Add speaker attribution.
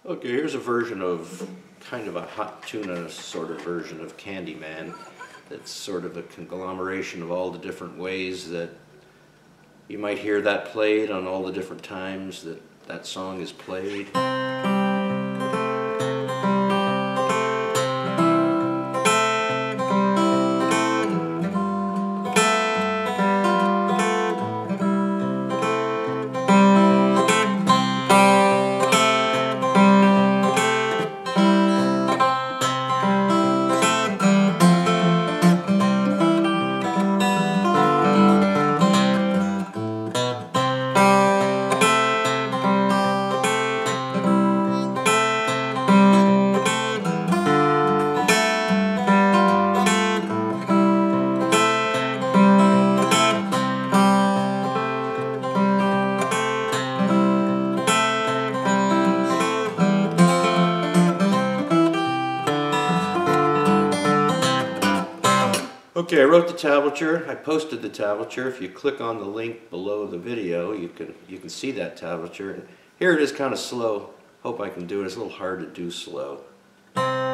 Speaker 1: Okay, here's a version of kind of a hot tuna sort of version of Candyman that's sort of a conglomeration of all the different ways that you might hear that played on all the different times that that song is played. Okay, I wrote the tablature. I posted the tablature. If you click on the link below the video, you can see that tablature. And here it is, kind of slow. Hope I can do it. It's a little hard to do slow.